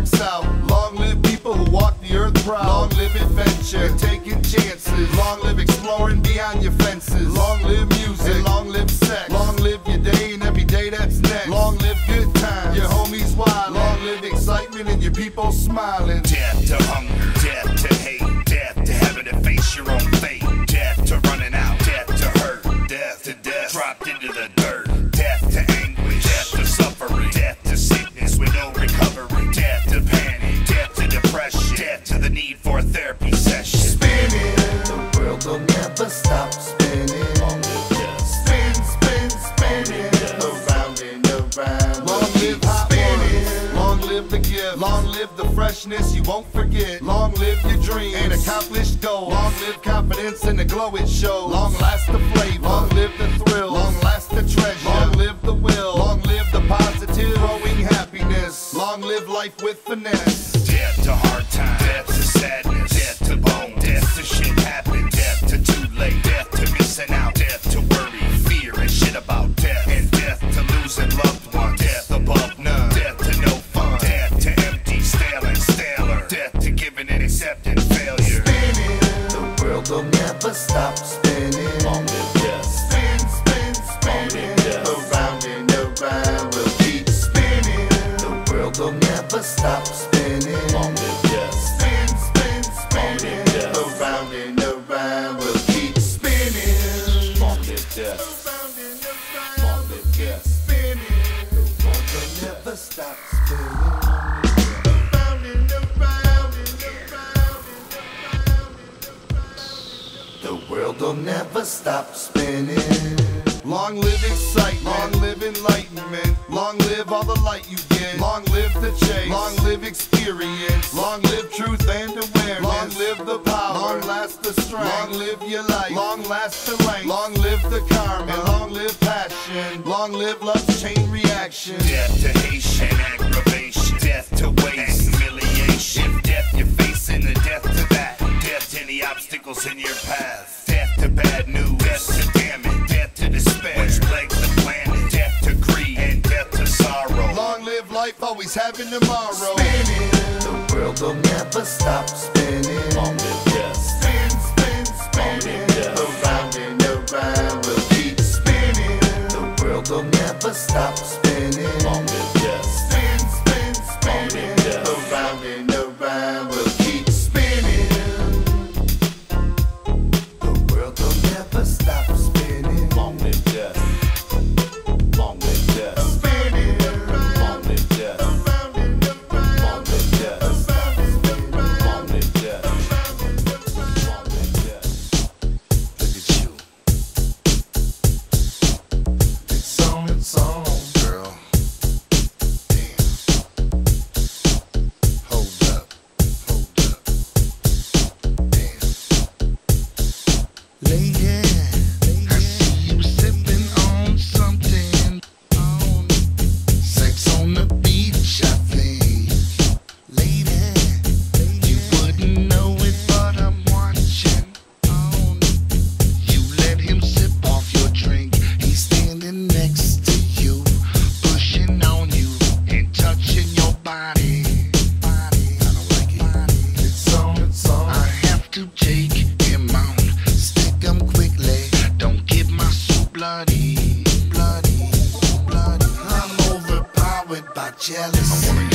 south. Long live people who walk the earth proud. Long live adventure and taking chances. Long live exploring beyond your fences. Long live music and long live sex. Long live your day and every day that's next. Long live good times, your homies wild. Long live excitement and your people smiling. Death to hunger, death to hate, death to having to face your own fate, death to running out, death to hurt, death to death dropped into the dirt, death to anguish, death to suffering, death to sickness with no recovery, death to panic, death to depression, death to the need for a therapy session. Spinning, the world will never stop spinning. Long live death. Spin, spin, spinning, around and around. Long live spinning. Long live the gift. Long live the freshness you won't forget. Long live your dreams and accomplished goals. Long live confidence and the glow it shows. Long last the flavor. Long live the thrill. Long last the treasure. Long live the will. Long live the positive, growing happiness. Long live life with finesse. Death to hard times, death to sadness, death to bone, death to shit happen, death to too late, death to missing out, death to worry, fear and shit about death, and death to losing loved ones, death above none, death to no fun, death to empty, stale and staler, death to giving and accepting failure. Spinning, the world will never stop spinning. Long live death. Spin, spin, spinning, around and around. We'll keep spinning. The world will never stop spinning. Long live death. Spin, spin, spinning, around and around. We'll keep spinning. Long live death. Long live death. Spinning, the world will never stop spinning. Around and around and around and around. The world will never stop spinning. Long live excitement, long live enlightenment, long live all the light you get, long live the chase, long live experience, long live truth and awareness, long live the power, long last the strength, long live your life, long last the length, long live the karma, and long live passion, long live love's chain reaction. Death to Haitian aggravation, death to waste, humiliation, death you're facing, the death to that, death to any obstacles in your path, death to bad news, death to damage, death to despair, which plagues the planet, death to greed, and death to sorrow. Long live life, always having tomorrow. Spinning, the world will never stop spinning. Long live death. Spin, spin, spinning, around and around. We'll keep spinning. The world will never stop spinning. Long live death. Spin, spin, spinning, around and around. We'll keep spinning. The world will never stop spinning. Long live death. Long live death. Spinning, Long live death. around and around. Long live death. Long live death. Long live death. Look at you. It's on, girl. Damn. Hold up. Damn. Lady, I see you sipping on something. Sex on the beach, I think. Lady, you wouldn't know it, but I'm watching. You let him sip off your drink. He's standing next to you, pushing on you and touching your body. I don't like it. It's on. I have to take him out, stick him quickly. Don't get my soup bloody. I'm overpowered by jealousy.